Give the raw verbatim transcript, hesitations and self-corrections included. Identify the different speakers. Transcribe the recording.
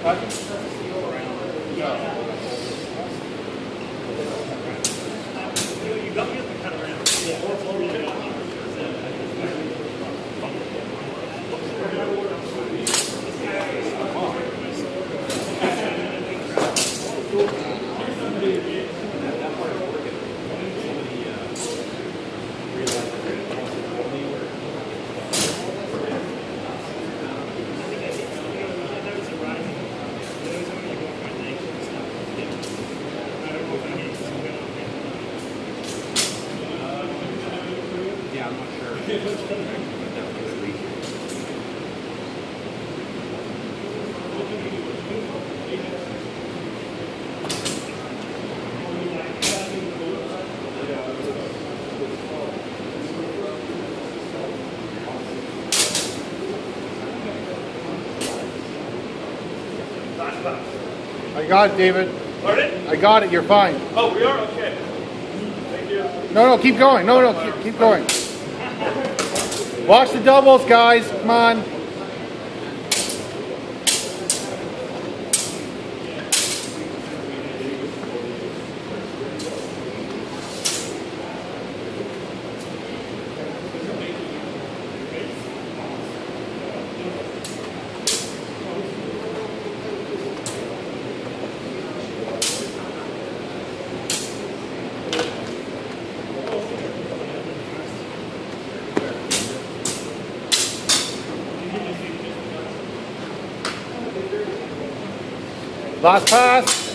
Speaker 1: I got it, David.
Speaker 2: Pardon?
Speaker 1: I got it. You're fine.
Speaker 2: Oh, we are? Okay. Thank you.
Speaker 1: No, no, keep going. No, no, keep, keep going. Watch the doubles, guys. Come on. Last pass.